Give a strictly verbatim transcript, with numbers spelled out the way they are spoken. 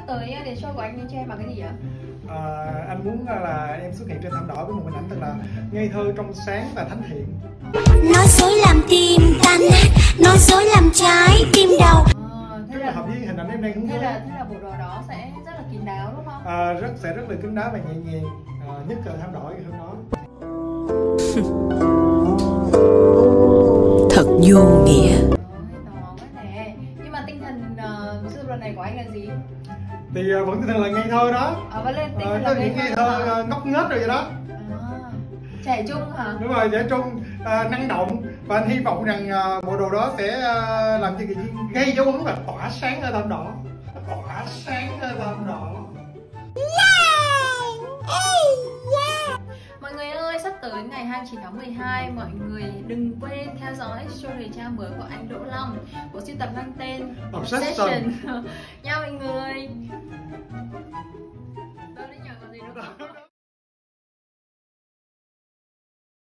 tới đến show của anh nên cho em bằng cái gì ạ? À, anh muốn là em xuất hiện trên thảm đỏ với một hình ảnh thật là ngây thơ, trong sáng và thánh thiện. Nói dối làm tim tan nát, nói dối làm trái tim đau. À, thế Rất là là hợp với hình ảnh em đang hướng thế tới. là thế là bộ đồ đó sẽ rất là kín đáo đúng không? À, rất sẽ rất là kín đáo và nhẹ nhàng, à, nhất là thảm đỏ cái hôm đó. Thật vô nghĩa. Đó quá nè. Nhưng mà tinh thần uh, sự lần này của anh là gì? Thì uh, vẫn tinh thần là ngây thơ đó. À, vẫn lên tinh À, thần có là những ngây thơ uh, ngốc nghếch rồi vậy đó. À, trẻ trung hả? Đúng rồi, trẻ trung, uh, năng động. Và anh hy vọng rằng uh, bộ đồ đó sẽ uh, làm cho Kỳ Duyên gây dấu ấn và tỏa sáng ở thảm đỏ. Tỏa sáng ở thảm đỏ. Mọi người ơi, sắp tới ngày hai mươi chín tháng mười hai, mọi người đừng quên theo dõi show thời trang mới của anh Đỗ Long. Bộ sưu tập mang tên Obsession. Nha mọi